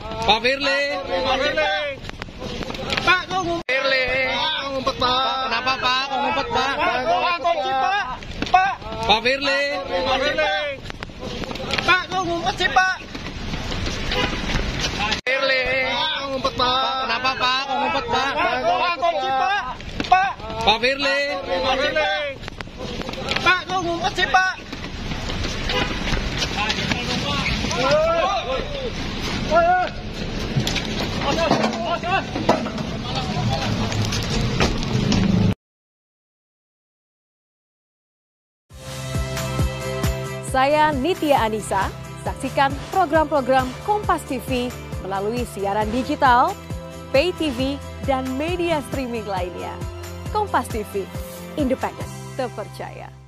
Pak Firly. Pak Firly. Pak, kok ngumpet? Firly. Pak, ngumpet, Pak. Kenapa Pak? Kok ngumpet Pak? Pak, kunci, Pak. Pak. Pak Firly. Pak Firly. Pak, kok ngumpet sih, Pak? Firly. Pak, ngumpet, Pak. Kenapa Pak? Kok ngumpet Pak? Pak, kunci, Pak. Pak. Pak Firly. Pak Firly. Pak, kok ngumpet sih, Pak? Saya Nitya Anissa, saksikan program-program Kompas TV melalui siaran digital, pay TV, dan media streaming lainnya. Kompas TV, independen, terpercaya.